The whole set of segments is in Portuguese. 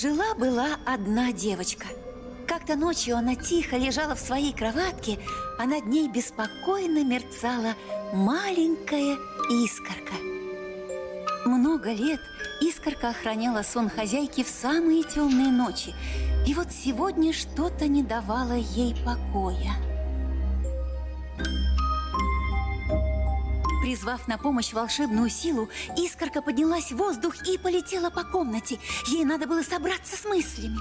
Жила-была одна девочка. Как-то ночью она тихо лежала в своей кроватке, а над ней беспокойно мерцала маленькая искорка. Много лет искорка охраняла сон хозяйки в самые темные ночи. И вот сегодня что-то не давало ей покоя. Призвав на помощь волшебную силу, искорка поднялась в воздух и полетела по комнате. Ей надо было собраться с мыслями.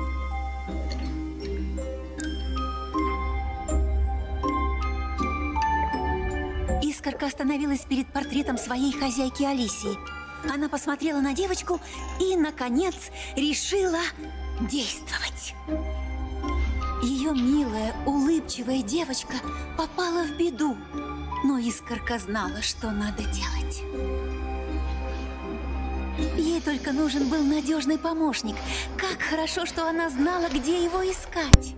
Искорка остановилась перед портретом своей хозяйки Алисии. Она посмотрела на девочку и, наконец, решила действовать. Ее милая, улыбчивая девочка попала в беду, но искорка знала, что надо делать. Ей только нужен был надежный помощник. Как хорошо, что она знала, где его искать.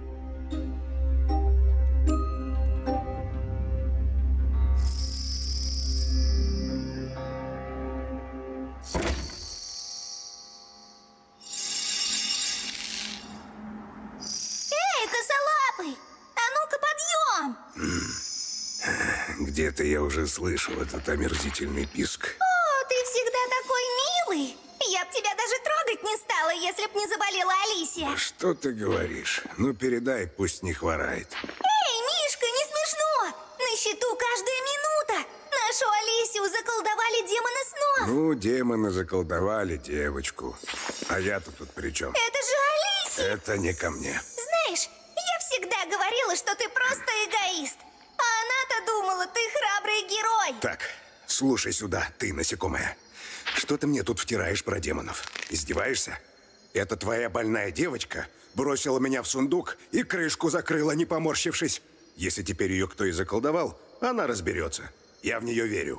Где-то я уже слышал этот омерзительный писк. О, ты всегда такой милый. Я б тебя даже трогать не стала, если б не заболела Алисия. Что ты говоришь? Ну, передай, пусть не хворает. Эй, Мишка, не смешно. На счету каждая минута. Нашу Алисию заколдовали демоны снов. Ну, демоны заколдовали девочку. А я-то тут при чем? Это же Алисия. Это не ко мне. Знаешь, я всегда говорила, что ты просто эгоист. А она-то думала, ты храбрый герой. Так, слушай сюда, ты насекомая. Что ты мне тут втираешь про демонов? Издеваешься? Эта твоя больная девочка бросила меня в сундук и крышку закрыла, не поморщившись. Если теперь ее кто и заколдовал, она разберется. Я в нее верю.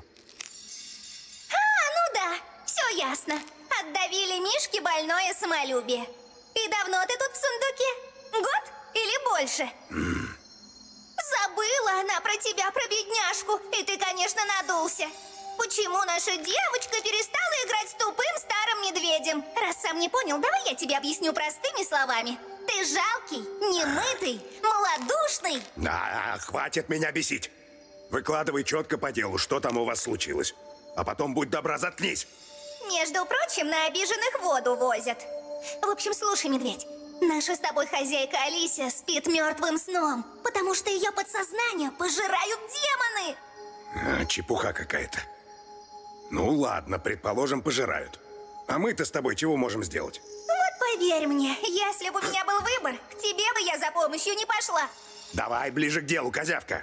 Ну да, все ясно. Отдавили Мишке больное самолюбие. И давно ты тут в сундуке? Год или больше? Забыла она про тебя, про бедняжку. И ты, конечно, надулся. Почему наша девочка перестала играть с тупым старым медведем? Раз сам не понял, давай я тебе объясню простыми словами. Ты жалкий, немытый, малодушный. Хватит меня бесить. Выкладывай четко по делу, что там у вас случилось. А потом, будь добра, заткнись. Между прочим, на обиженных воду возят. В общем, слушай, медведь. Наша с тобой хозяйка Алисия спит мертвым сном, потому что ее подсознание пожирают демоны. Чепуха какая-то. Ну ладно, предположим, пожирают. А мы-то с тобой чего можем сделать? Вот поверь мне, если бы у меня был выбор, к тебе бы я за помощью не пошла. Давай ближе к делу, козявка.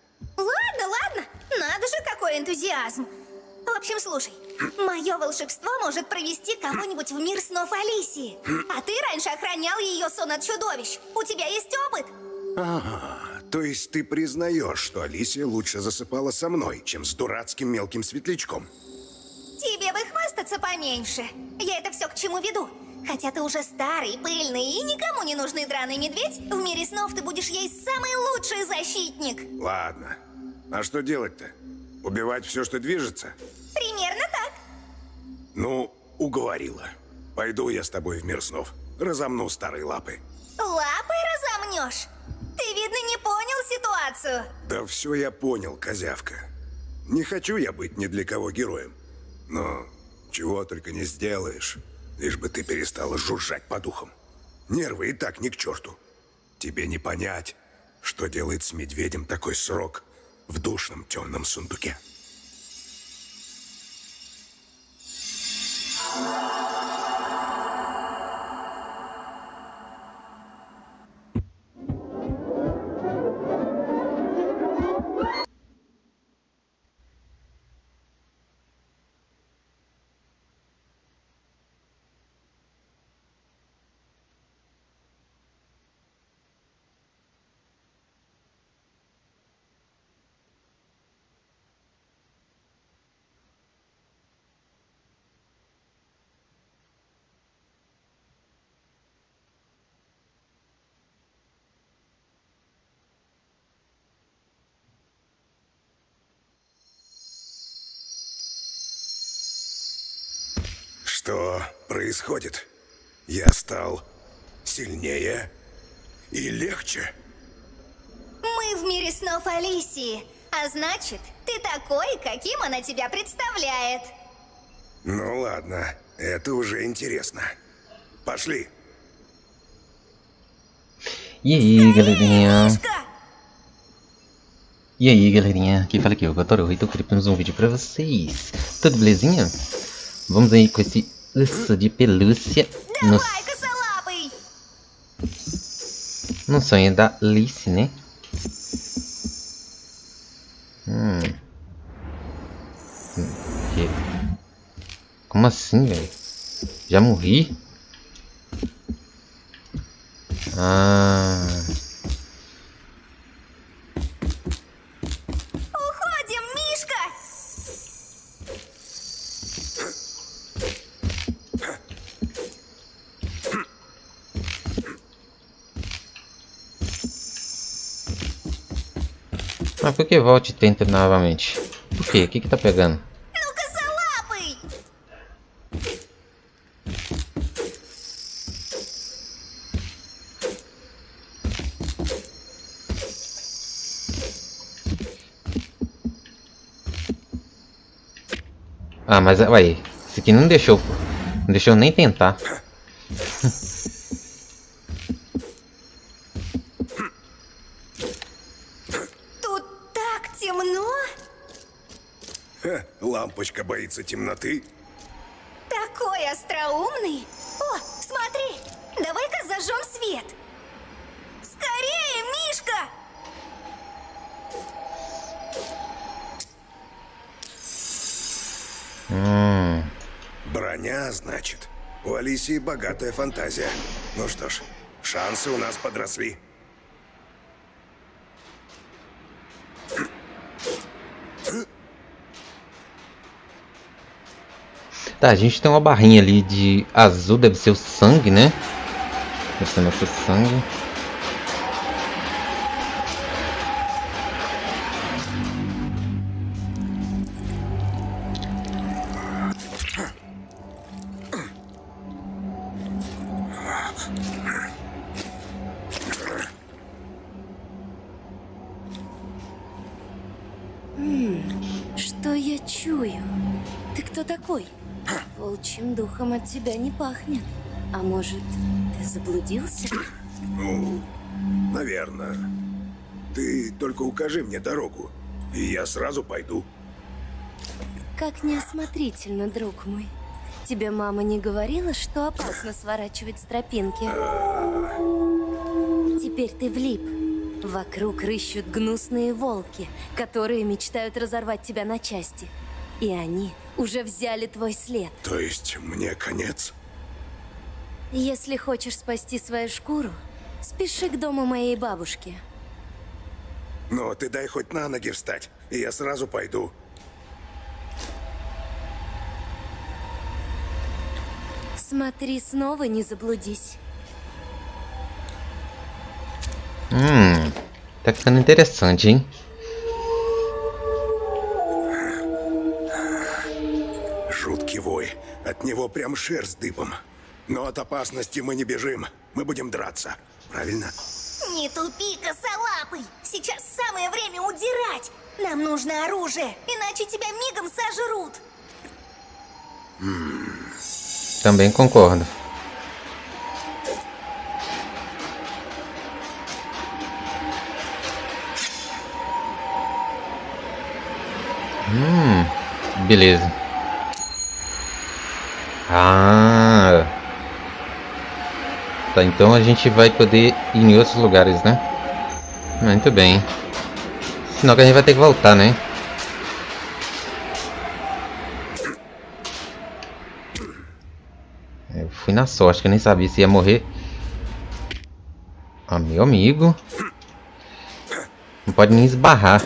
Ладно, надо же, какой энтузиазм. В общем, слушай, мое волшебство может провести кого-нибудь в мир снов Алисии. А ты раньше охранял ее сон от чудовищ. У тебя есть опыт? Ага, то есть ты признаешь, что Алисия лучше засыпала со мной, чем с дурацким мелким светлячком? Тебе бы хвастаться поменьше. Я это все к чему веду. Хотя ты уже старый, пыльный и никому не нужный драный медведь, в мире снов ты будешь ей самый лучший защитник. Ладно. А что делать-то? Убивать все, что движется? Примерно так. Ну, уговорила. Пойду я с тобой в мир снов. Разомну старые лапы. Лапой разомнешь? Ты, видно, не понял ситуацию. Да все я понял, козявка. Не хочу я быть ни для кого героем. Но чего только не сделаешь, лишь бы ты перестала жужжать по духам. Нервы и так ни к черту. Тебе не понять, что делает с медведем такой срок в душном темном сундуке. Что происходит? я стал сильнее и легче. Мы в мире снов Алисии, а значит, ты такой, каким она тебя представляет. Ну ладно, это уже интересно. Pошли. E aí, galerinha? Мишка! E aí, galerinha? Quem fala aqui é o Gotoro, e tô querendo mais um vídeo pra vocês. Tudo belezinha? Vamos aí com esse urso de pelúcia Давай, косолапый! no sonho da Alice, né? Que? Como assim, velho? Já morri? Ah... Уходим, Мишка! Mas por que volte e tenta novamente? Por quê? O que tá pegando? Ну, косолапый! Ah, mas ué, esse aqui não deixou eu nem tentar. Тут так темно! Ха, лампочка боится темноты. Такой остроумный! О, смотри! Давай-ка зажжем свет! Скорее, Мишка! Броня, значит. У Алисии богатая фантазия. Ну что ж, шансы у нас подросли. Tá, a gente tem uma barrinha ali de azul, deve ser o sangue, né? Deve ser nosso sangue. Что я чую? Ты кто такой? Волчьим духом от тебя не пахнет. А может, ты заблудился? Ну, наверное. Ты только укажи мне дорогу, и я сразу пойду. Как неосмотрительно, друг мой. Тебе мама не говорила, что опасно сворачивать с тропинки? Теперь ты влип. Вокруг рыщут гнусные волки, которые мечтают разорвать тебя на части. И они уже взяли твой след. То есть мне конец? Если хочешь спасти свою шкуру, спеши к дому моей бабушки. Но ты дай хоть на ноги встать, и я сразу пойду. Смотри, снова не заблудись. Tá ficando interessante, hein? Жуткий вой. От него прям шерсть дыбом. Но от опасности мы не бежим. Мы будем драться. Правильно? Не тупи, косолапый! Сейчас самое время удирать! Нам нужно оружие, иначе тебя мигом сожрут! Também concordo. Beleza. Ah, tá, então a gente vai poder ir em outros lugares, né? Muito bem. Senão que a gente vai ter que voltar, né? Eu fui na sorte, que eu nem sabia se ia morrer. Ah, meu amigo. Não pode nem esbarrar.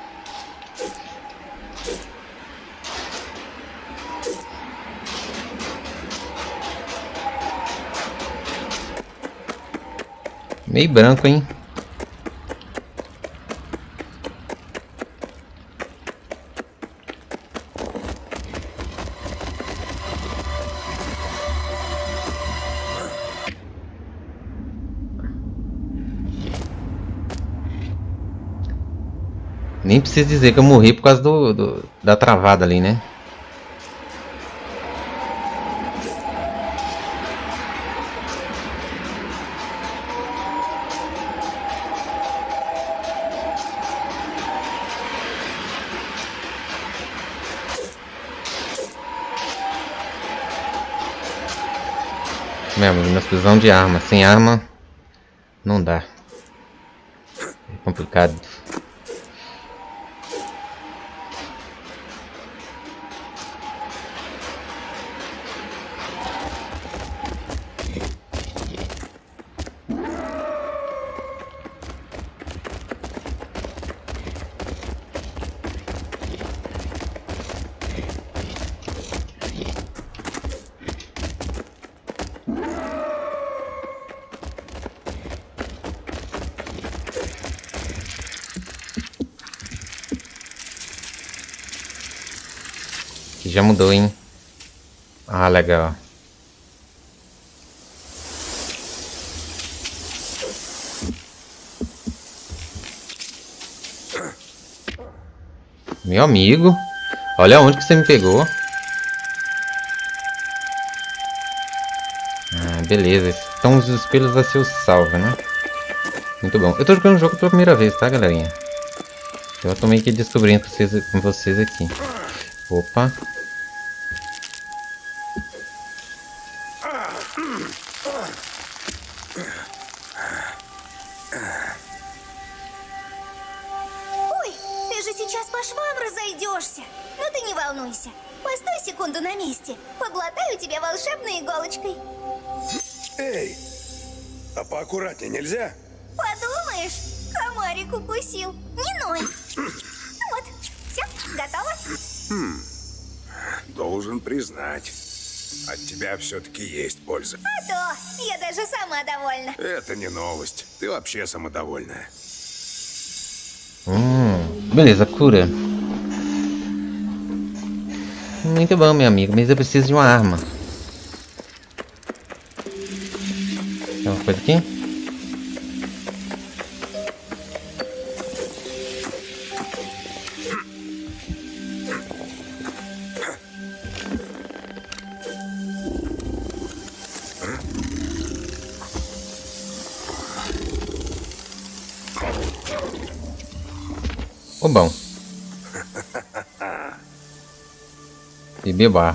Meio branco, hein? Nem preciso dizer que eu morri por causa da travada ali, né? Meu amigo, nós precisamos de arma. Sem arma, não dá. É complicado. Já mudou, hein? Ah, legal. Meu amigo, olha onde que você me pegou. Ah, beleza. Então os espelhos vai ser o salvo, né? Muito bom. Eu tô jogando o jogo pela primeira vez, tá, galerinha? Eu tô meio que descobrindo com vocês aqui. Opa. Ой, ты же сейчас по швам разойдешься. Но ты не волнуйся. Постой секунду на месте. Поглотаю тебя волшебной иголочкой. Эй, а поаккуратнее нельзя? Подумаешь, комарик укусил. Не ной. Вот, все, готово? Должен признать, от тебя все-таки есть польза. А то, я даже сама довольна. Это не новость. Ты вообще самодовольная. Beleza, cura. Muito bom, meu amigo, mas eu preciso de uma arma. Tem uma coisa aqui? Ô, bom. E beba.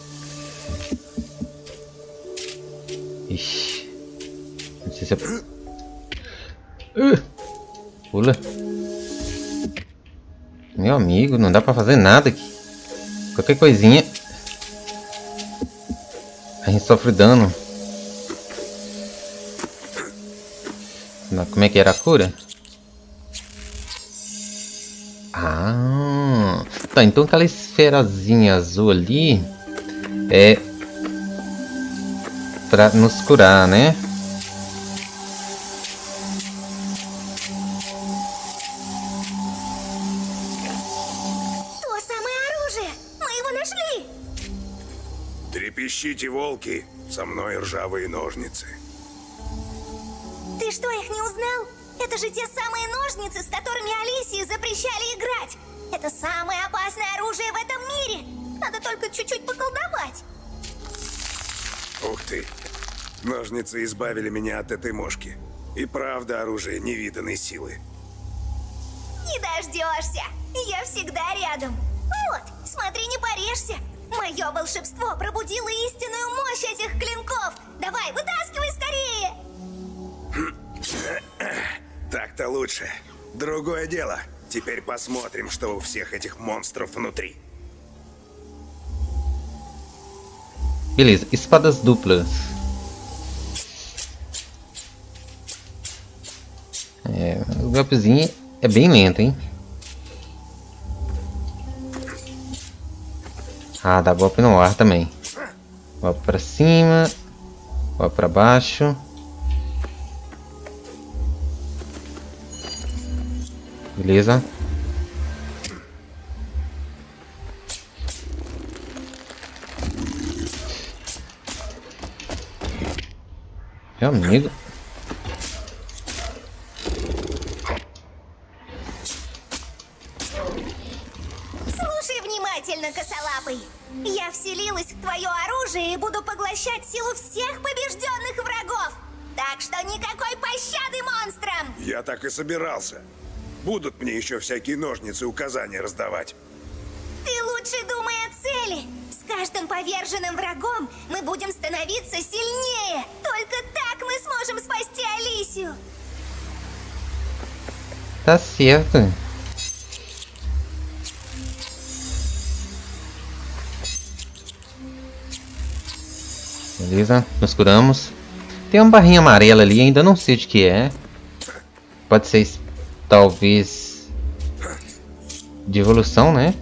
Ixi. Não sei se é... Pula. Meu amigo, não dá pra fazer nada aqui. Qualquer coisinha a gente sofre dano. Como é que era a cura? Ah, tá, então aquela esferazinha azul ali é pra nos curar, né? То самое оружие! Мы его нашли! Трепещите, волки, со мной ржавые ножницы. Ты что, их не узнал? Это же те самые ножницы, с которыми Алисии запрещали играть. Это самое опасное оружие в этом мире. Надо только чуть-чуть поколдовать. Ух ты, ножницы избавили меня от этой мошки. И правда оружие невиданной силы. Не дождешься. Я всегда рядом. Вот, смотри, не порежься. Мое волшебство пробудило истинную мощь этих клинков. Давай, вытаскивай скорее. Так-то лучше. Другое дело. Теперь посмотрим, что у всех этих монстров внутри. Beleza, espadas duplas. O golpezinho é bem lento, hein? Ah, dá golpe no ar também. Golpe pra cima, golpe pra baixo. Beleza. Meu amigo. поглощать силу всех побежденных врагов. Так что никакой пощады монстрам! Я так и собирался. Будут мне еще всякие ножницы указания раздавать. Ты лучше думай о цели. С каждым поверженным врагом мы будем становиться сильнее. Только так мы сможем спасти Алисию. Tá certo. Beleza, nos curamos. Tem uma barrinha amarela ali, ainda não sei de que é. Pode ser, talvez, de evolução, né?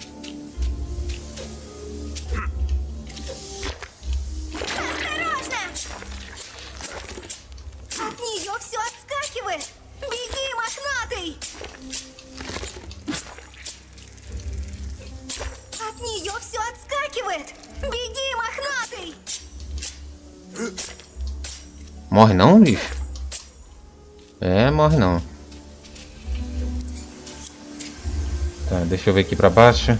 От нее все отскакивает. Беги, мохнатый! От нее все отскакивает. Беги, мохнатый! Morre não, bicho? É, morre não. Tá, deixa eu ver aqui pra baixo.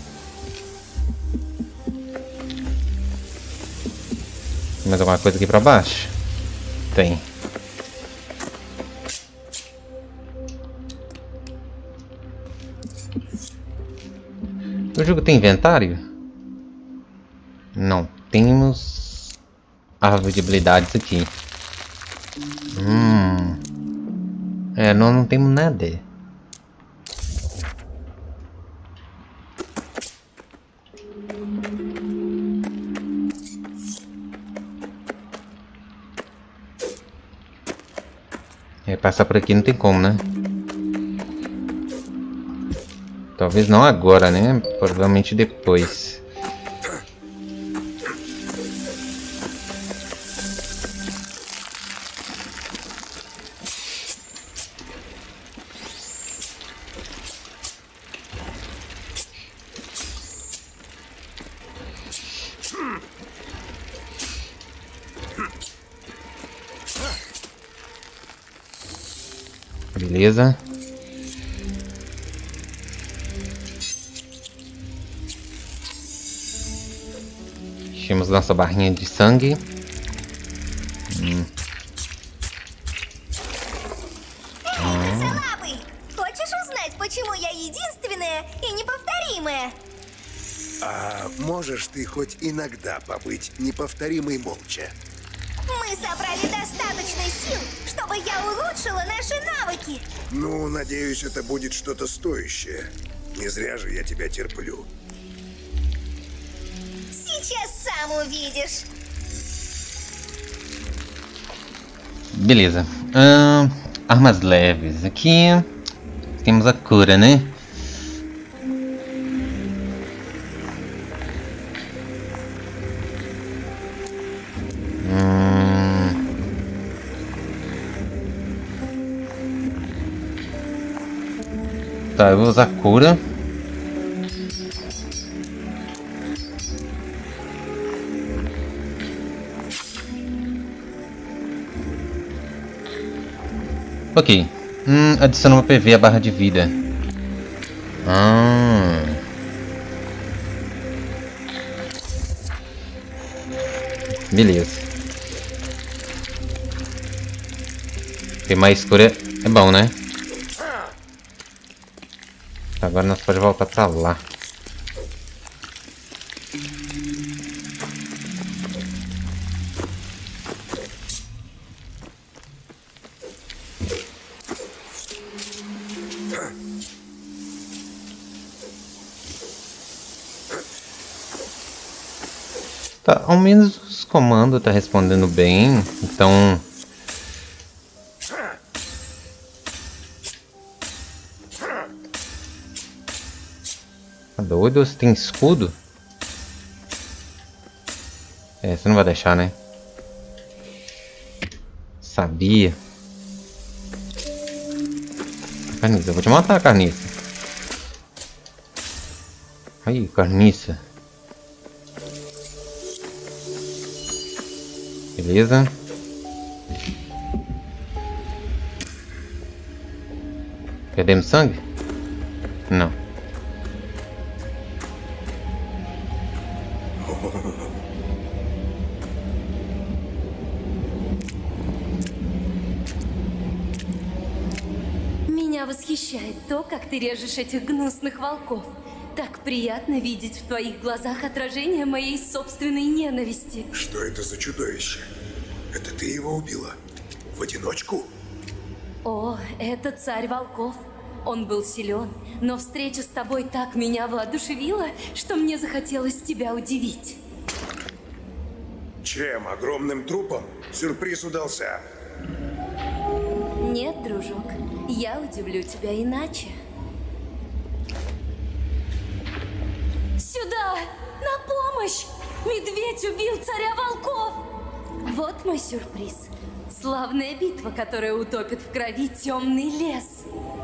Tem mais alguma coisa aqui pra baixo? Tem. O jogo tem inventário? Não. Temos árvore de habilidades aqui. É, nós não temos nada. É, passar por aqui não tem como, né? Talvez não agora, né? Provavelmente depois. Beleza. Enchemos nossa barrinha de sangue. Косолапый, хочешь узнать, почему я единственная и неповторимая? А можешь ты хоть иногда побыть неповторимой молча? Мы собрали достаточно сил, чтобы я улучшила наши навыки. Ну, надеюсь, это будет что-то стоящее. Не зря же я тебя терплю. Сейчас сам увидишь. Beleza. Armas leves. Aqui temos a cura, né? Tá, eu vou usar cura. Ok. Adiciona uma PV à barra de vida. Beleza. Ter mais cura é bom, né? Agora nós podemos voltar pra lá. Tá, ao menos os comandos tá respondendo bem, então... Tá doido? Você tem escudo? É, você não vai deixar, né? Sabia. Carniça, eu vou te matar, carniça. Aí, carniça. Beleza. Perdemos sangue? Não. восхищает то, как ты режешь этих гнусных волков. Так приятно видеть в твоих глазах отражение моей собственной ненависти. Что это за чудовище? Это ты его убила? В одиночку? О, это царь волков. Он был силен, но встреча с тобой так меня воодушевила, что мне захотелось тебя удивить. Чем? Огромным трупом? Сюрприз удался. Нет, дружок, я удивлю тебя иначе. Сюда! На помощь! Медведь убил царя волков! Вот мой сюрприз. Славная битва, которая утопит в крови темный lес.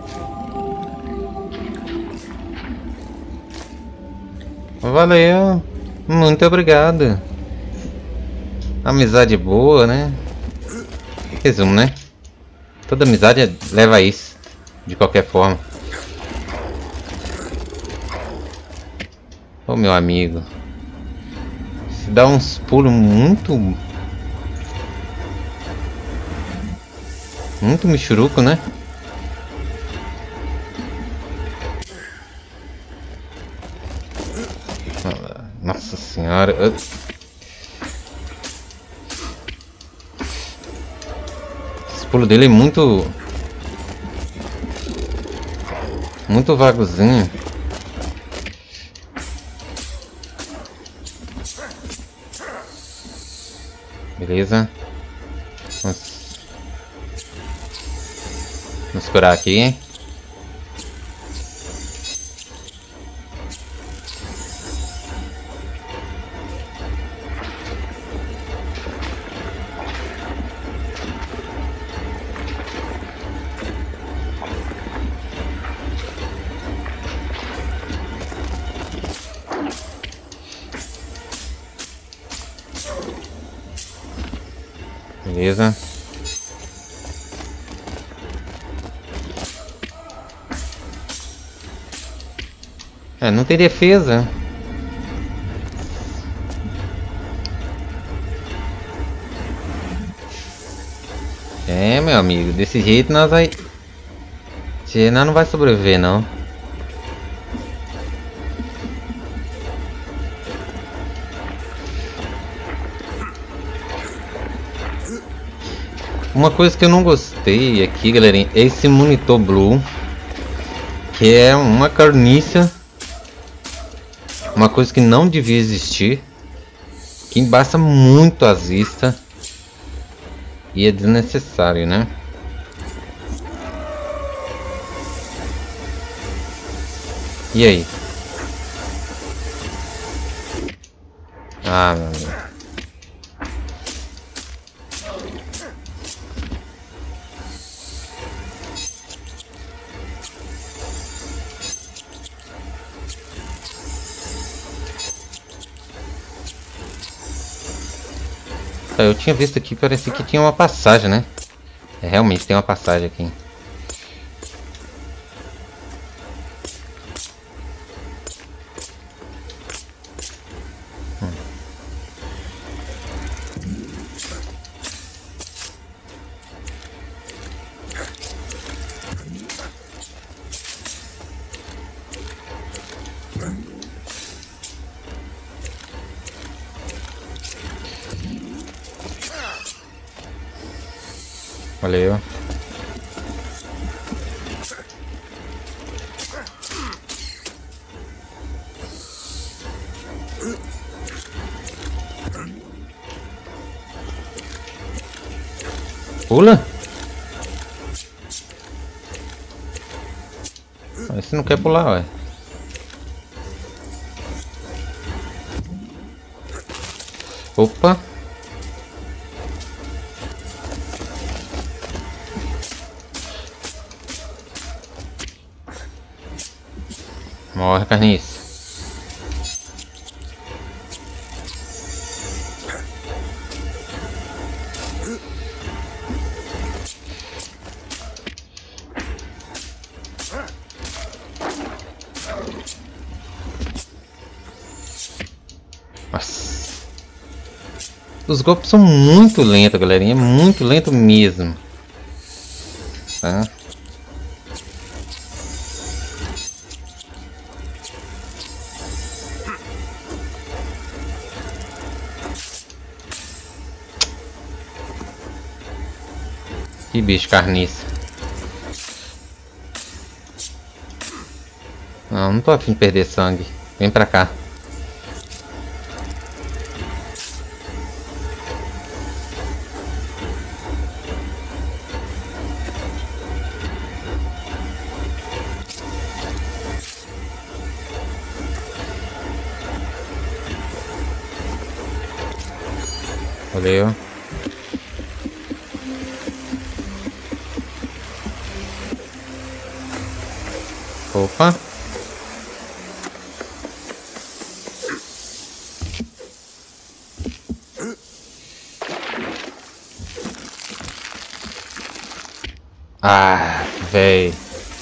Valeu! Muito obrigado. Amizade boa, né? Resumo, né? Toda amizade leva a isso, de qualquer forma. Ô meu amigo, se dá uns pulos muito michuruco, né? Nossa senhora. Esse pulo dele é muito vagozinho. Beleza. Vamos curar aqui. Beleza. É, não tem defesa. É, meu amigo, desse jeito nós vai... Nós não vai sobreviver, não. Uma coisa que eu não gostei aqui, galerinha, é esse monitor Blue, que é uma carniça, uma coisa que não devia existir, que embaça muito as vistas e é desnecessário, né? E aí? Ah, meu amigo. Eu tinha visto aqui, parecia que tinha uma passagem, né? É, realmente tem uma passagem aqui. Valeu. Pula? Esse não quer pular, ué. Opa. Morre, carniça. Nossa. Os golpes são muito lentos, galerinha. Muito lento mesmo. Tá? Que bicho carniça. Não tô afim de perder sangue. Vem pra cá. Valeu. Opa. Ah, véi.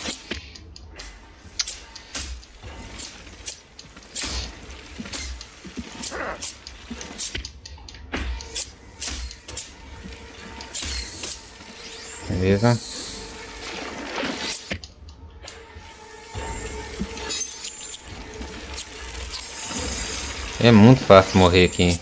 Beleza. É muito fácil morrer aqui.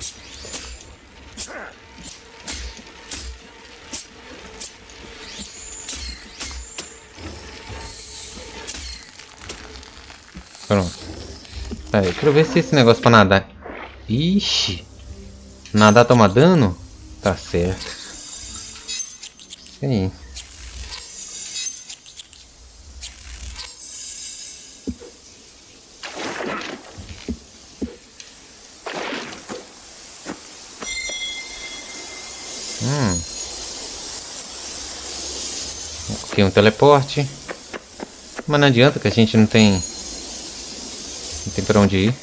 Pronto. Aí, quero ver se esse negócio pra nadar. Ixi. Nadar toma dano? Tá certo. Isso aí. Aqui um teleporte. Mas não adianta que a gente não tem pra onde ir.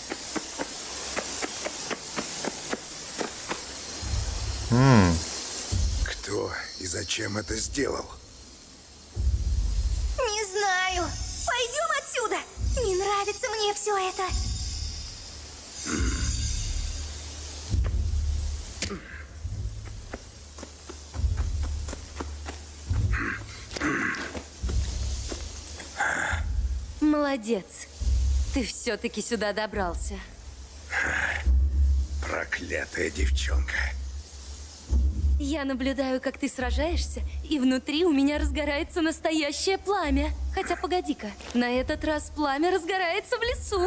Кто и зачем это сделал? Не знаю. Пойдем отсюда. Не нравится мне все это. Молодец. Ты все-таки сюда добрался. Проклятая девчонка. Я наблюдаю, как ты сражаешься, и внутри у меня разгорается настоящее пламя. Хотя, погоди-ка, на этот раз пламя разгорается в лесу.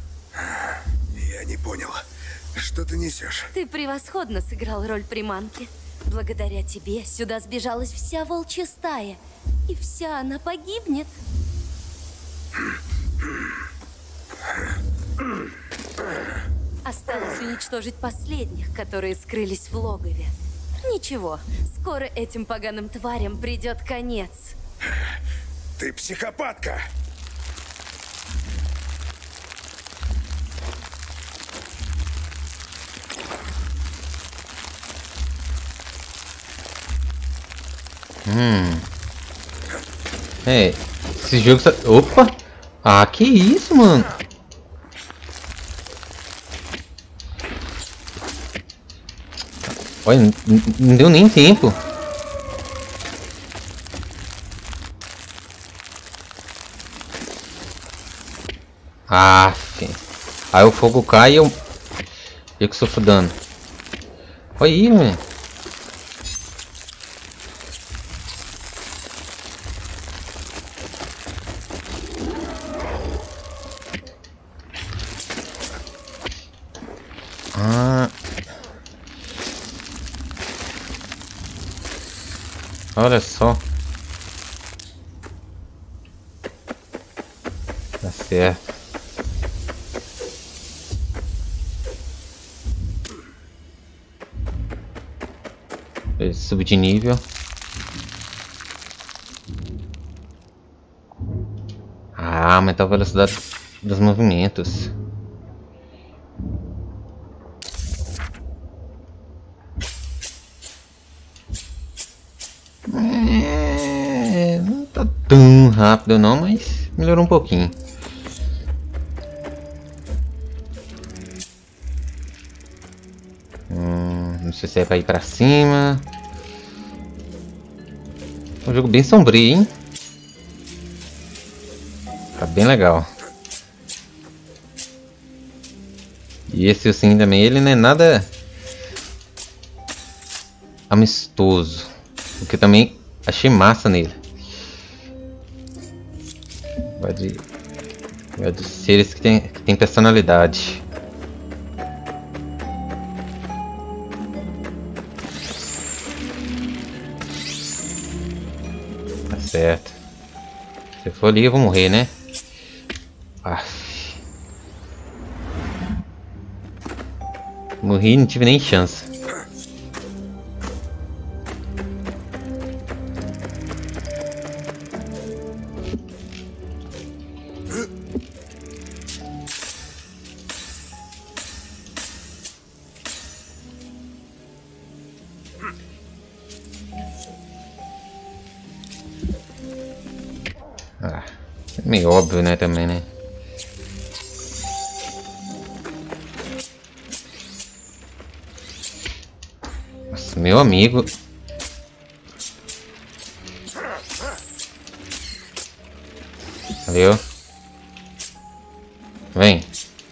Я не понял, что ты несешь? Ты превосходно сыграл роль приманки. Благодаря тебе сюда сбежалась вся волчья стая. И вся она погибнет. Осталось уничтожить последних, которые скрылись в логове. Ничего, скоро этим поганым тварям придет конец. Ты психопатка! É, esse jogo... Opa! Ah, que isso, mano? Olha, não deu nem tempo. Ah, aí o fogo cai e eu que sofro dano. Olha aí, velho. Olha só. Tá certo. Subir de nível. Ah, aumentar a velocidade dos movimentos. Não tá tão rápido não, mas melhorou um pouquinho. Não sei se é pra ir pra cima. É um jogo bem sombrio, hein? Tá bem legal. E esse ursinho também, ele não é nada amistoso. Porque também Achei massa nele. Vai de seres que tem personalidade. Tá certo. Se for ali eu vou morrer, né? Morri e não tive nem chance. É meio óbvio, né, também, né? Nossa, meu amigo. Valeu. Vem.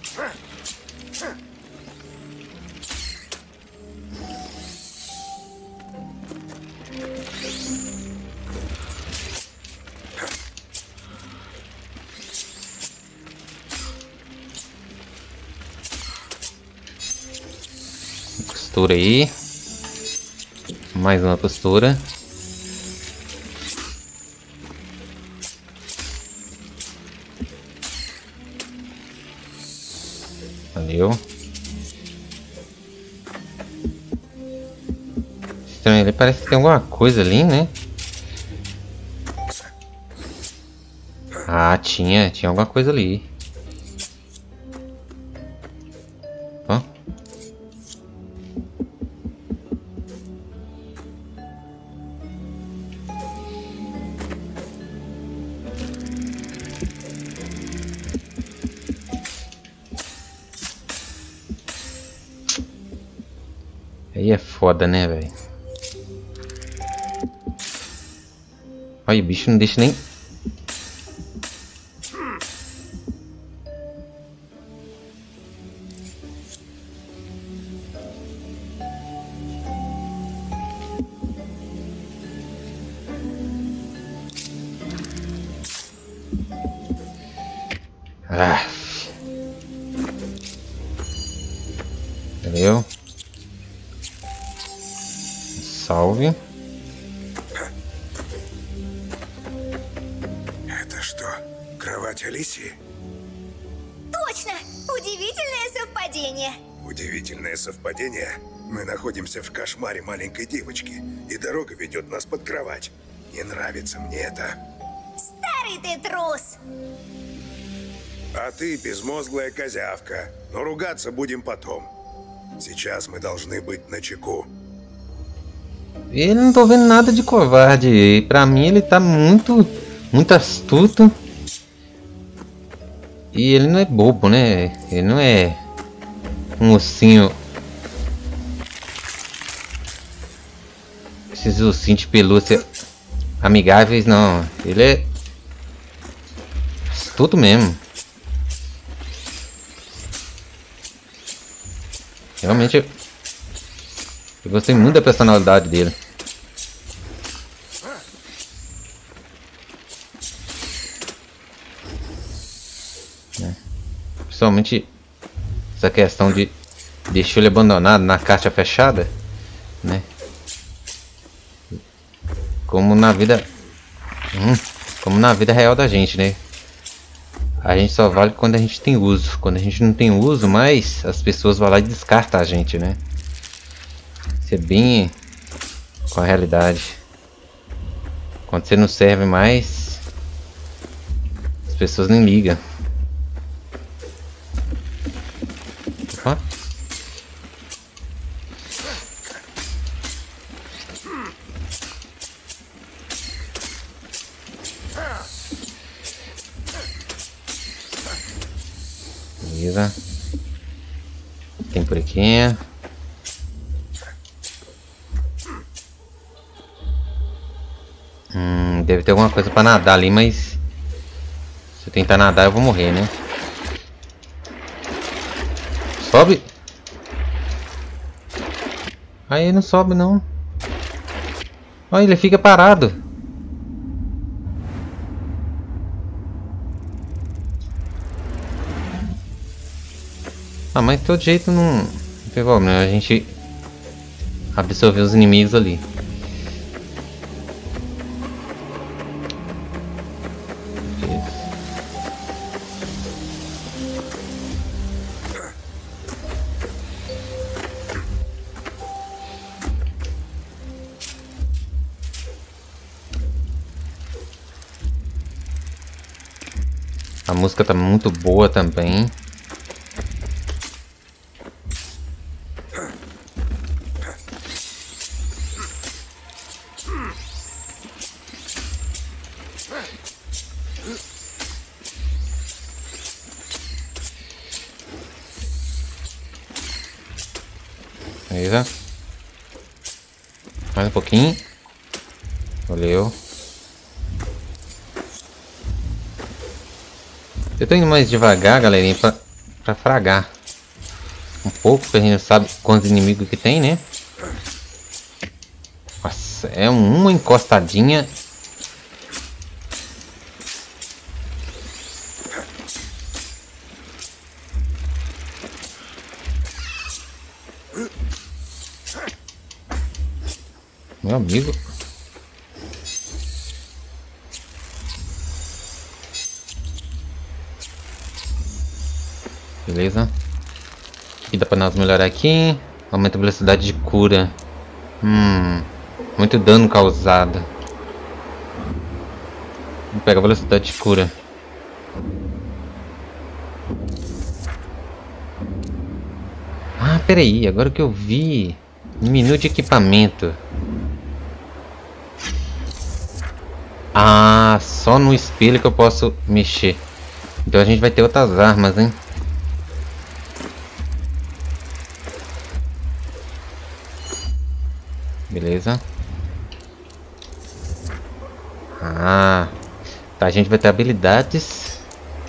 Costura aí. Mais uma costura. Valeu. Estranho, ele parece que tem alguma coisa ali, né? Ah, tinha alguma coisa ali. Ó. Aí é foda, né, velho? Olha, o bicho não deixa nem... Ah. Valeu. Salve. Это что, кровать Алисии? Точно! Удивительное совпадение. Удивительное совпадение. Мы находимся в кошмаре маленькой девочки, и дорога ведет нас под кровать. Не нравится мне это. Старый ты трус. А ты безмозглая козявка. Но ругаться будем потом. Сейчас мы должны быть начеку. Ele não tô vendo nada de covarde. Pra mim ele tá muito astuto. E ele não é bobo, né? Ele não é um ursinho. Esses ursinhos de pelúcia amigáveis, não. Ele é astuto mesmo. Realmente eu gostei muito da personalidade dele. Principalmente essa questão de deixou ele abandonado na caixa fechada, né? Como na vida real da gente, né? A gente só vale quando a gente tem uso. Quando a gente não tem uso mais, as pessoas vão lá e descartam a gente, né? Isso é bem com a realidade. Quando você não serve mais, as pessoas nem ligam. Opa. Beleza. Tem por aqui. Deve ter alguma coisa pra nadar ali, mas se eu tentar nadar eu vou morrer, né? Sobe! Aí não sobe não. Olha, ele fica parado. Ah, mas de todo jeito não tem problema. A gente absorveu os inimigos ali. A música tá muito boa também. Beleza. Mais um pouquinho. Valeu. Eu tô indo mais devagar, galerinha, pra fragar um pouco, porque a gente sabe quantos inimigos que tem, né? Nossa, é uma encostadinha. Meu amigo. Beleza. O que dá pra nós melhorar aqui? Aumenta a velocidade de cura. Muito dano causado. Vamos pegar a velocidade de cura. Ah, peraí. Agora que eu vi. Menu de equipamento. Ah, só no espelho que eu posso mexer. Então a gente vai ter outras armas, hein? Beleza. Ah, tá, a gente vai ter habilidades.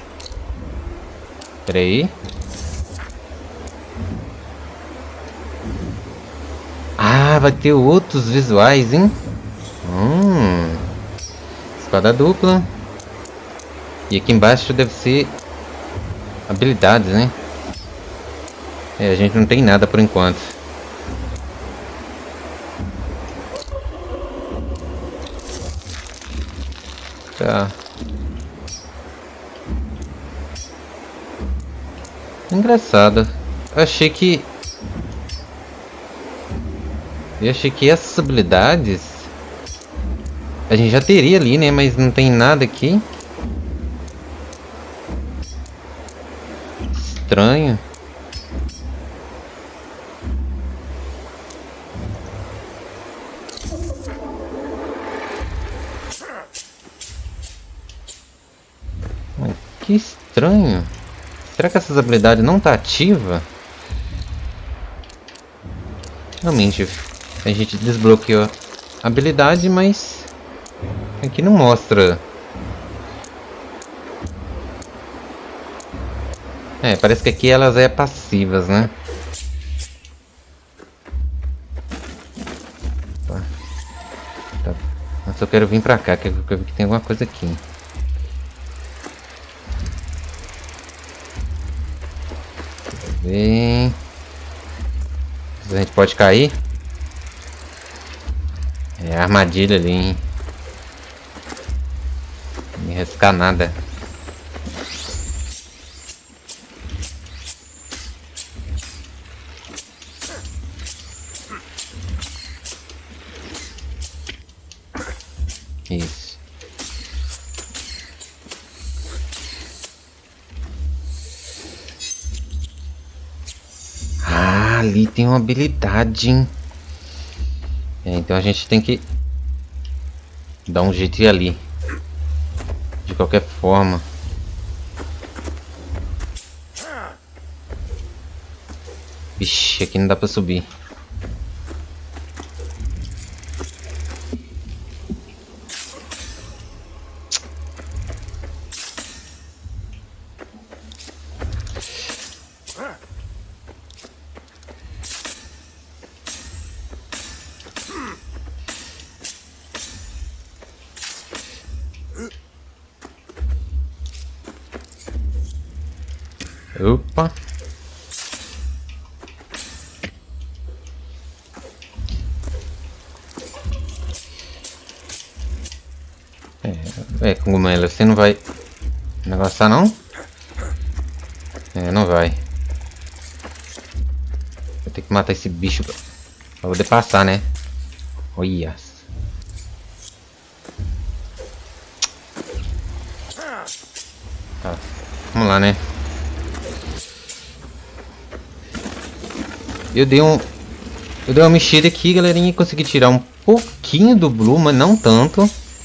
Pera aí. Ah, vai ter outros visuais, hein? Espada dupla. E aqui embaixo deve ser habilidades, né? É, a gente não tem nada por enquanto. Tá. Engraçado. Eu achei que essas habilidades a gente já teria ali, né? Mas não tem nada aqui. Estranho. Que estranho. Será que essas habilidades não tá ativa? Realmente, a gente desbloqueou a habilidade, mas aqui não mostra. É, parece que aqui elas é passivas, né? Tá. Mas eu quero vir pra cá, que eu quero ver que tem alguma coisa aqui. Vem. A gente pode cair. É a armadilha ali, hein? Não me arriscar nada. Isso. Ali tem uma habilidade, hein? É, então a gente tem que dar um jeito de ir ali. De qualquer forma. Vixe, aqui não dá pra subir. Opa. Cogumelo, você não vai negociar não? Não vai. Vou ter que matar esse bicho pra poder passar, né? Olha. Tá, vamos lá, né? Eu dei uma mexida aqui, galerinha, e consegui tirar um pouquinho do Blue, mas não tanto.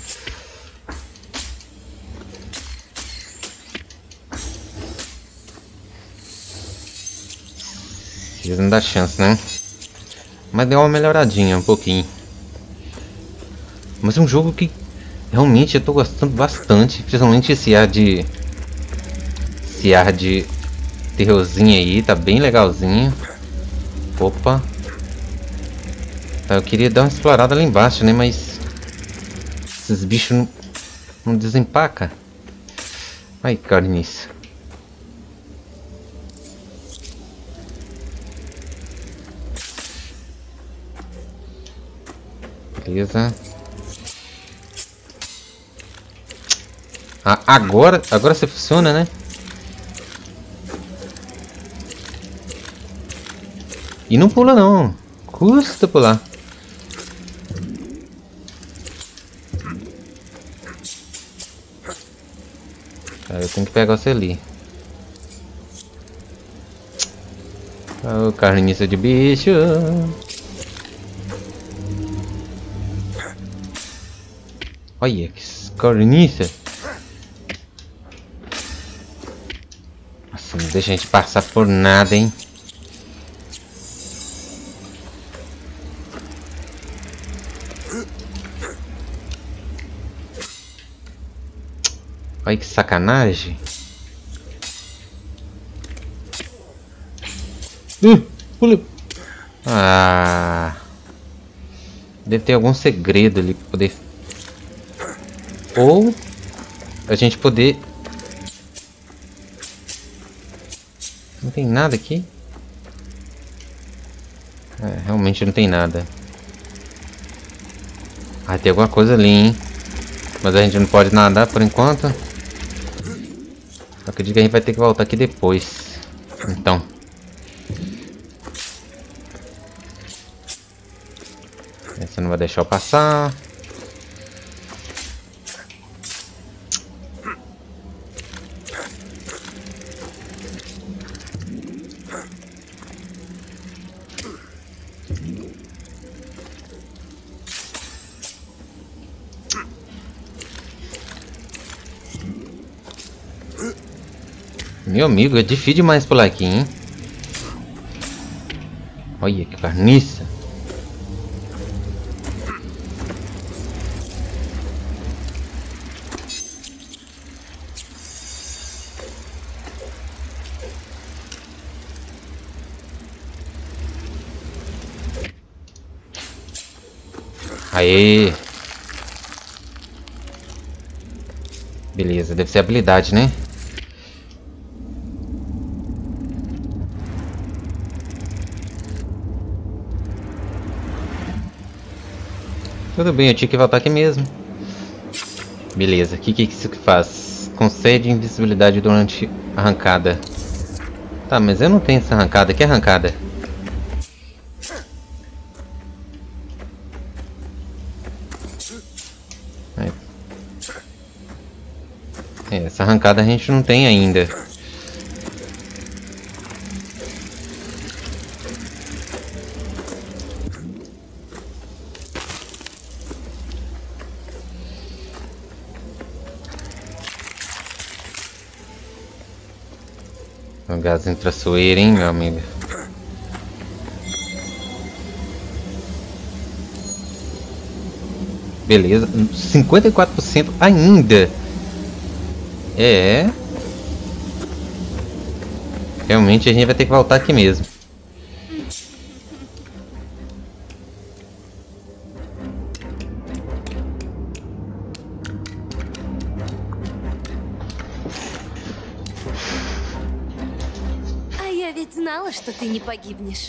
Não dá chance, né? Mas deu uma melhoradinha, um pouquinho. Mas é um jogo que realmente eu tô gostando bastante. Principalmente esse ar de terrorzinho aí, tá bem legalzinho. Opa. Eu queria dar uma explorada lá embaixo, né? Mas esses bichos não desempacam. Ai, carniça. Beleza. Agora você funciona, né? E não pula não. Custa pular. Eu tenho que pegar você ali. Oh, carniça de bicho. Olha que carniça. Nossa, não deixa a gente passar por nada, hein? Olha que sacanagem. Pula. Deve ter algum segredo ali pra poder... Ou a gente poder... Não tem nada aqui? Realmente não tem nada. Tem alguma coisa ali, hein? Mas a gente não pode nadar por enquanto. Acredito que a gente vai ter que voltar aqui depois. Então. Essa não vai deixar eu passar. Meu amigo, é difícil demais pular aqui, hein? Olha que carniça. Aê! Beleza, deve ser habilidade, né? Tudo bem, eu tinha que voltar aqui mesmo. Beleza, o que isso que faz? Concede invisibilidade durante a arrancada. Tá, mas eu não tenho essa arrancada. Que arrancada? Essa arrancada a gente não tem ainda. O gás intraçoeiro, hein, meu amigo? Beleza, 54% ainda. Realmente a gente vai ter que voltar aqui mesmo. знала, что ты не погибнешь.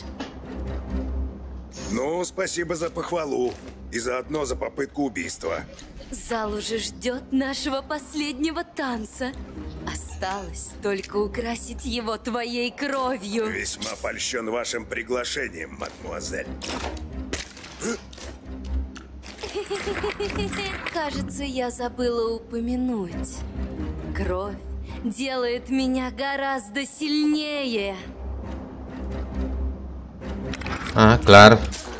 Ну, спасибо за похвалу. И заодно за попытку убийства. Зал уже ждет нашего последнего танца. Осталось только украсить его твоей кровью. Весьма польщен вашим приглашением, мадмуазель. Кажется, я забыла упомянуть. Кровь делает меня гораздо сильнее. Ah, claro.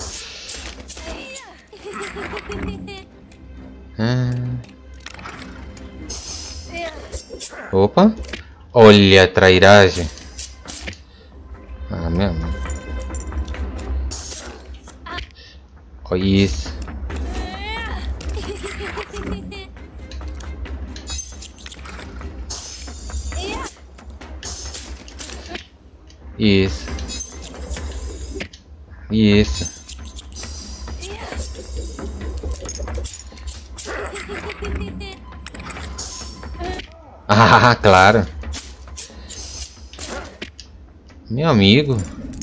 Opa. Olha a trairagem. Ah, meu amor. Olha isso. Isso. Isso. Ah, claro. Meu amigo.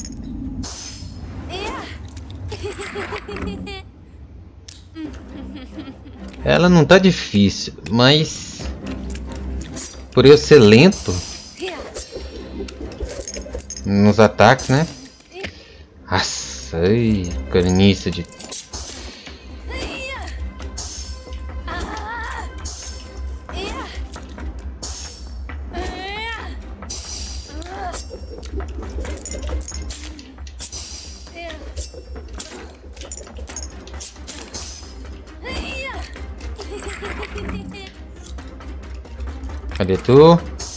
Ela não tá difícil, mas por eu ser lento nos ataques, né? Nossa, ai, carniça de... Cadê tu?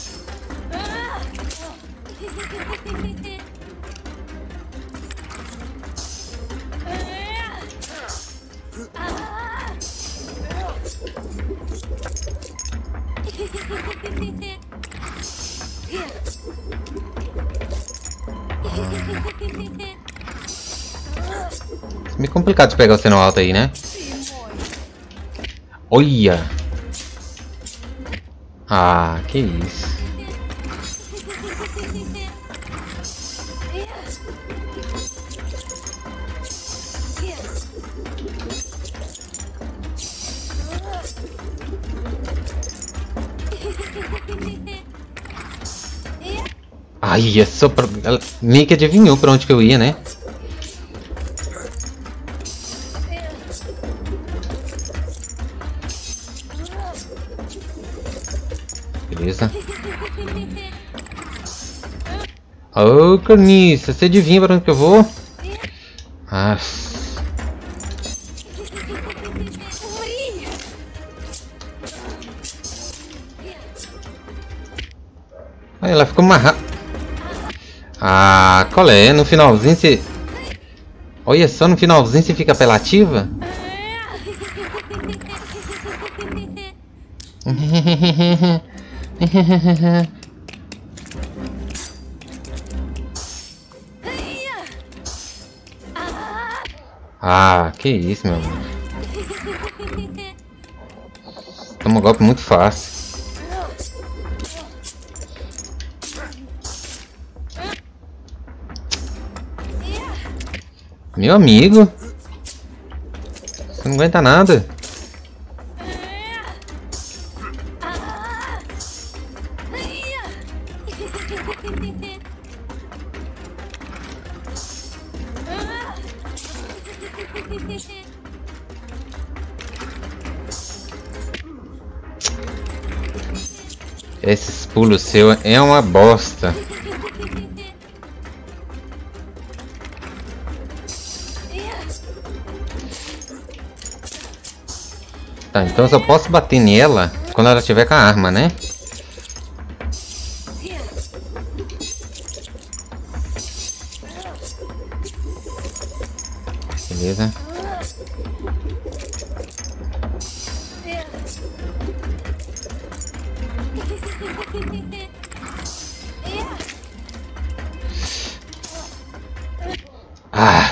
É meio complicado de pegar você no alto aí, né? Olha! Ah, que isso. Ai, é só pra... Ela meio que adivinhou pra onde que eu ia, né? Beleza. Ô, oh, carniça, você adivinha pra onde que eu vou? Ah. Aí ela ficou amarrada. Ah, qual é? No finalzinho você... Olha só, no finalzinho você fica apelativa? Ah, que isso, meu amor. Toma um golpe muito fácil. Meu amigo, você não aguenta nada. Esses pulos seus é uma bosta. Tá, então eu só posso bater nela quando ela tiver com a arma, né? Beleza. Ah.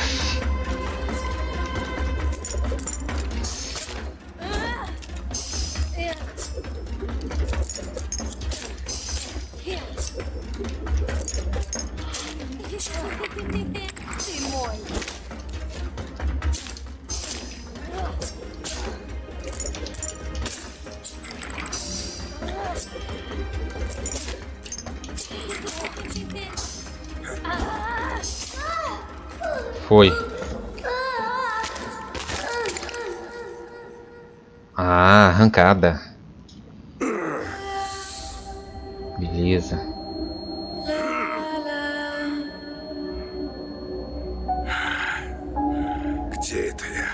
foi? Ah, arrancada. Beleza. Где это я?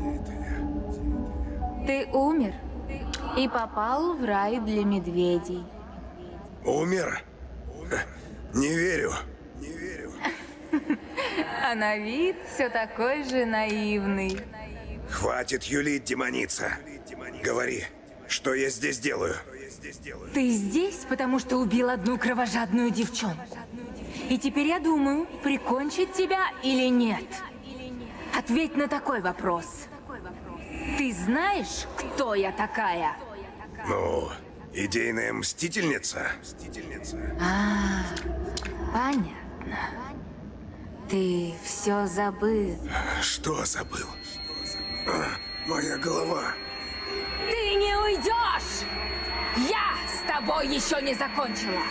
Ты умер и попал в рай для медведей. Умер? Не верю. А на вид все такой же наивный. Хватит юлить, демоница. Говори, что я здесь делаю? Ты здесь, потому что убил одну кровожадную девчонку. И теперь я думаю, прикончить тебя или нет. Ответь на такой вопрос. Ты знаешь, кто я такая? Ну, идейная мстительница. Понятно. Ты все забыл. Что забыл? Моя голова. Ты не уйдешь! Я с тобой еще не закончила.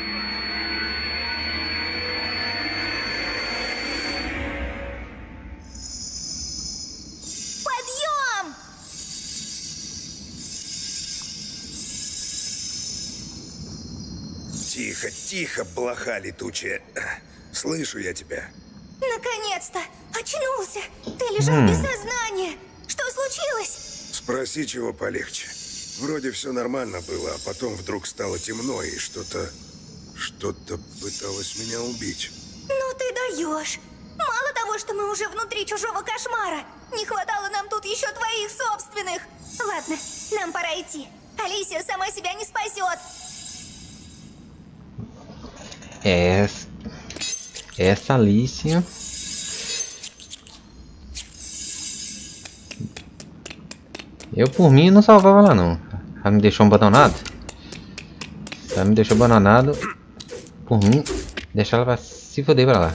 Подъем! Тихо, тихо, блоха летучая. Слышу я тебя. Наконец-то! Очнулся! Ты лежал без сознания! Что случилось? Спроси, чего полегче. Вроде все нормально было, а потом вдруг стало темно, и что-то пыталось меня убить. Ну ты даешь! Мало того, что мы уже внутри чужого кошмара, не хватало нам тут еще твоих собственных. Ладно, нам пора идти. Алисия сама себя не спасет. Essa Alicia. Eu por mim não salvava ela não. Ela me deixou abandonado. Ela me deixou abandonado. Por mim, deixar ela pra se foder pra lá.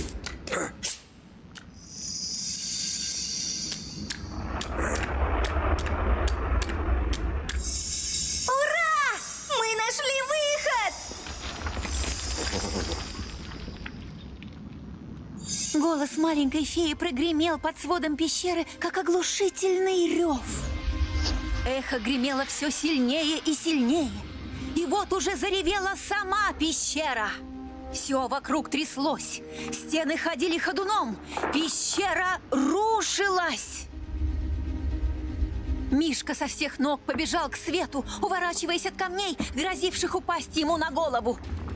Ура! Мы нашли выход! Голос маленькой феи прогремел под сводом пещеры, как оглушительный рев. Эхо гремело все сильнее и сильнее. И вот уже заревела сама пещера. Все вокруг тряслось. Стены ходили ходуном. Пещера рушилась. Мишка со всех ног побежал к свету, уворачиваясь от камней, грозивших упасть ему на голову.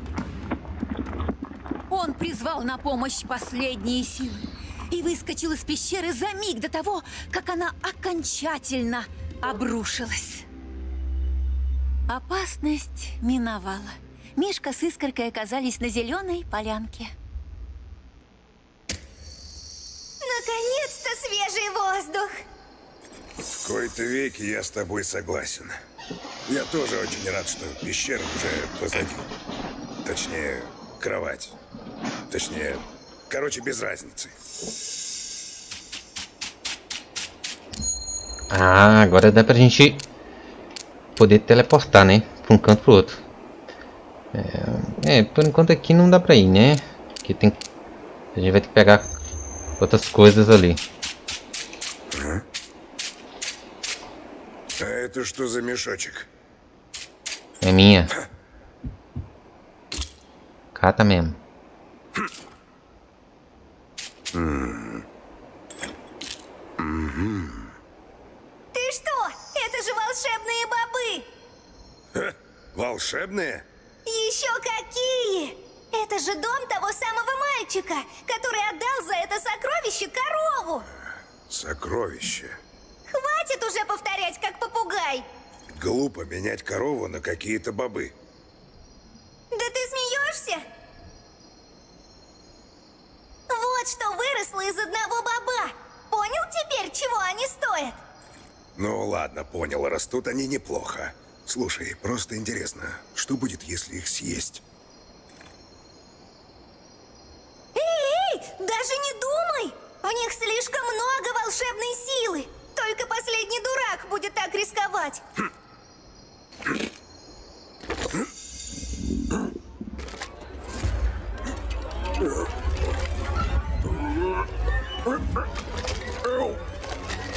Он призвал на помощь последние силы и выскочил из пещеры за миг до того, как она окончательно обрушилась. Опасность миновала. Мишка с Искоркой оказались на зеленой полянке. Наконец-то свежий воздух! В кои-то веки я с тобой согласен. Я тоже очень рад, что пещера уже позади. Точнее, кровать. Точнее, короче, без разницы. Ah, agora dá pra gente poder teleportar, né? Pra um canto pro outro. Por enquanto aqui não dá pra ir, né? Aqui tem... A gente vai ter que pegar outras coisas ali. А это что за мешочек? É minha. Cata mesmo. Ты что? Это же волшебные бобы! Ха, волшебные? Еще какие! Это же дом того самого мальчика, который отдал за это сокровище корову! Сокровище. Хватит уже повторять, как попугай! Глупо менять корову на какие-то бобы. Да ты смеешься? Вот что выросло из одного боба! Понял теперь, чего они стоят? Ну ладно, понял, растут они неплохо. Слушай, просто интересно, что будет, если их съесть? Эй, даже не думай! В них слишком много волшебной силы! Только последний дурак будет так рисковать!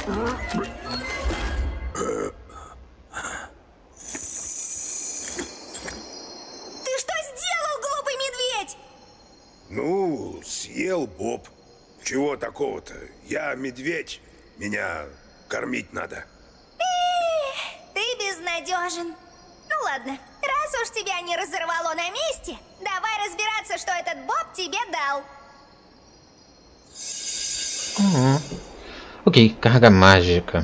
что сделал, глупый медведь? Ну, съел Боб. Чего такого-то? Я медведь. Меня кормить надо. Ты безнадежен. Ну ладно, раз уж тебя не разорвало на месте, давай разбираться, что этот Боб тебе дал. Ok, carga mágica.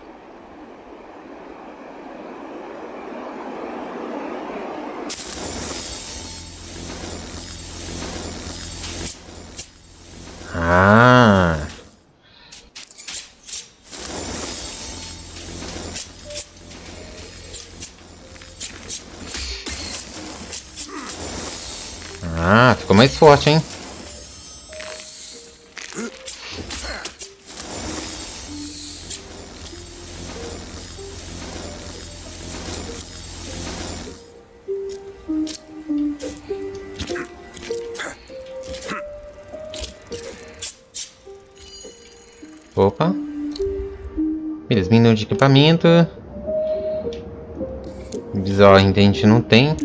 Ah. Ah, ficou mais forte, hein? Opa. Beleza, minuto de equipamento. Visual ainda a gente não tem.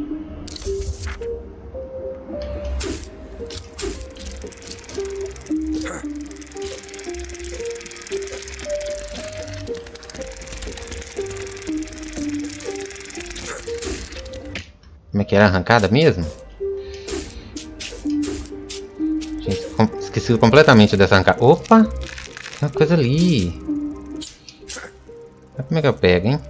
Como é que era a arrancada mesmo? Gente, esqueci completamente dessa arrancada. Opa! Tem uma coisa ali. Como é que eu pego, hein?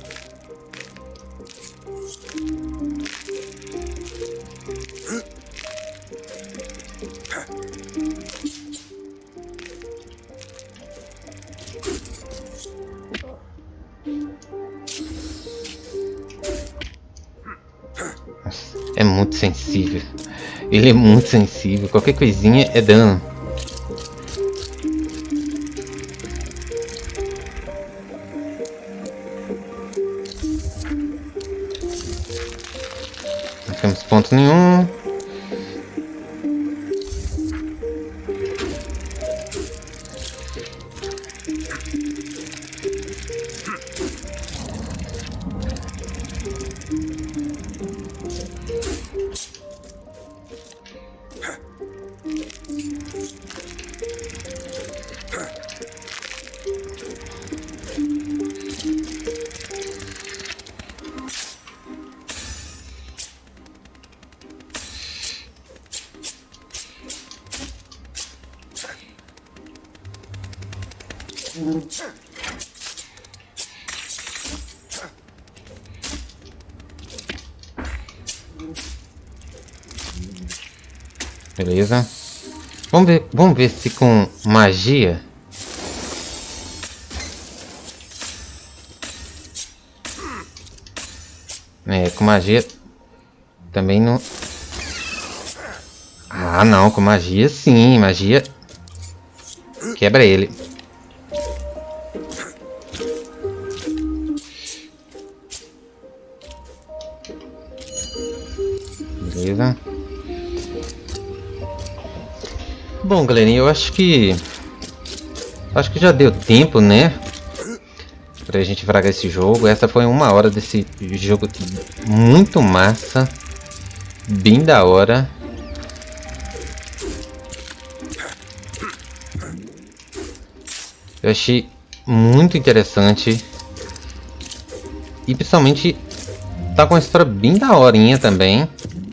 É muito sensível. Ele é muito sensível. Qualquer coisinha é dano. Não temos ponto nenhum. Beleza. Vamos ver se com magia. Com magia também não. Ah, não, com magia sim, magia quebra ele. Beleza. Bom, galerinha, eu acho que já deu tempo, né, pra gente fragar esse jogo. Essa foi 1 hora desse jogo muito massa, bem da hora. Eu achei muito interessante e principalmente tá com uma história bem daorinha também,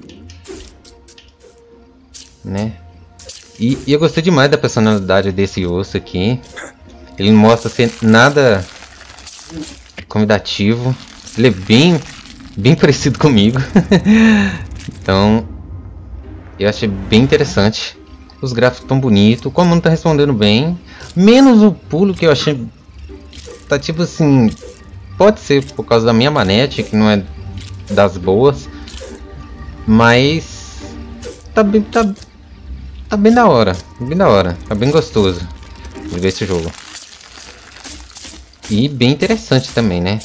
né? E eu gostei demais da personalidade desse osso aqui. Ele não mostra ser nada convidativo. Ele é bem parecido comigo. Então, eu achei bem interessante. Os gráficos tão bonitos. O comando tá respondendo bem. Menos o pulo, que eu achei... Tá tipo assim... Pode ser por causa da minha manete, que não é das boas. Mas... Tá bem da hora. Bem da hora. Tá bem gostoso de ver esse jogo. E bem interessante também, né?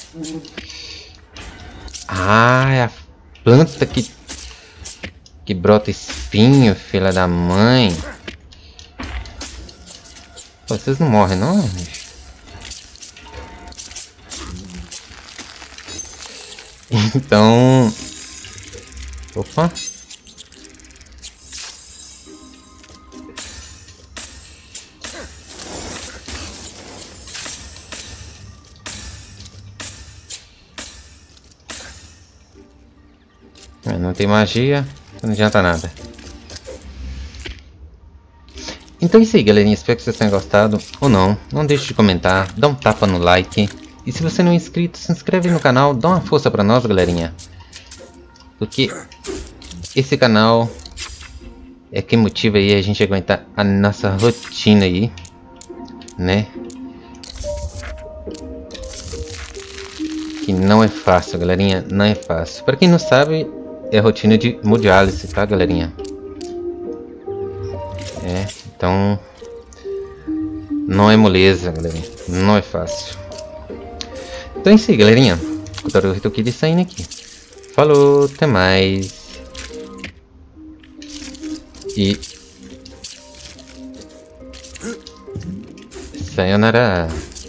Ah, é a planta que brota espinho, filha da mãe. Pô, vocês não morrem, não? Então... Opa! Não tem magia, não adianta nada. Então é isso aí, galerinha. Espero que vocês tenham gostado ou não. Não deixe de comentar, dá um tapa no like. E se você não é inscrito, se inscreve no canal, dá uma força pra nós, galerinha. Porque esse canal é que motiva aí a gente a aguentar a nossa rotina aí, né? Que não é fácil, galerinha, não é fácil. Pra quem não sabe, é rotina de hemodiálise, tá, galerinha? Então não é moleza, galerinha, não é fácil. Então é isso aí, galerinha. O Taruhito aqui de saindo aqui. Falou, até mais. E sayonara.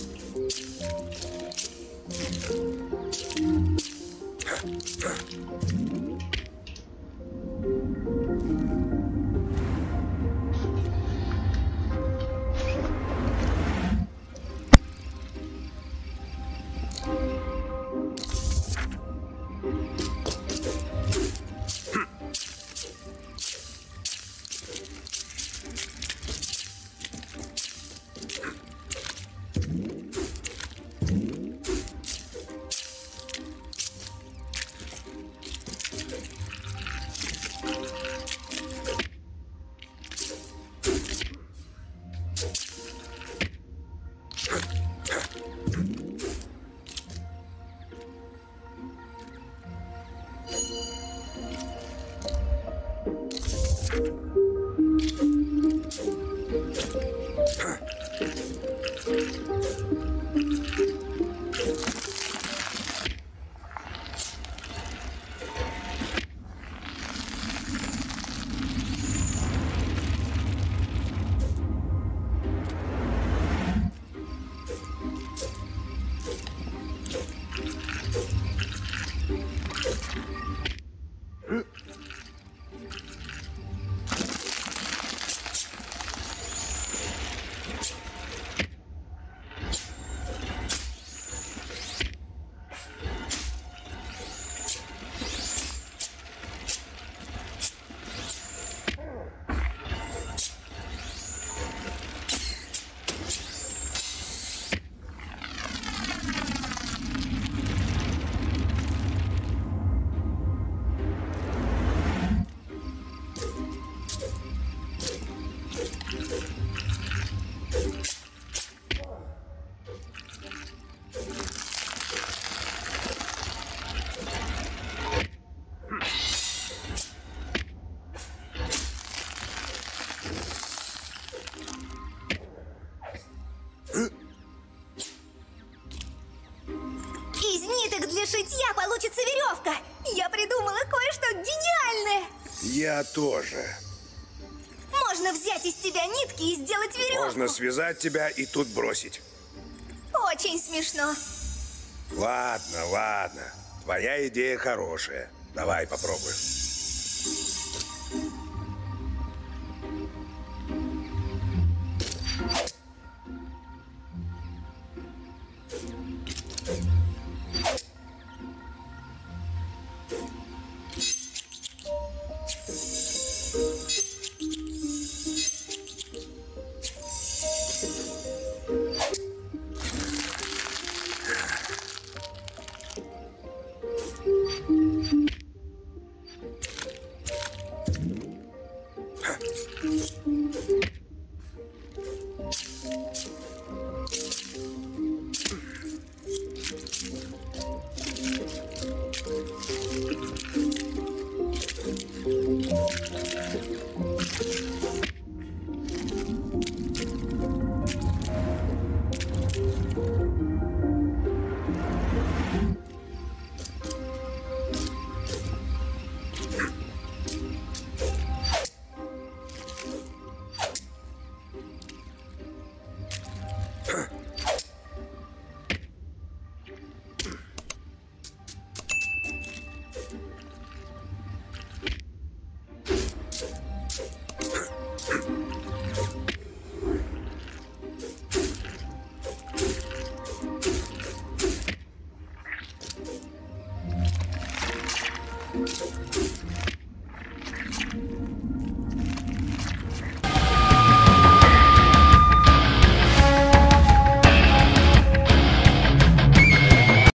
Для шитья получится веревка. Я придумала кое-что гениальное. Я тоже. Можно взять из тебя нитки и сделать веревку. Можно связать тебя и тут бросить. Очень смешно. Ладно, ладно. Твоя идея хорошая. Давай попробуем.